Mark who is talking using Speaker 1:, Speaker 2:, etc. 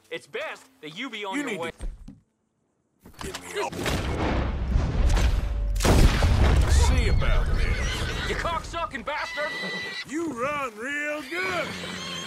Speaker 1: It's best that you be on your way.
Speaker 2: Give me up. See about this.
Speaker 1: You cocksucking bastard!
Speaker 2: You run real good.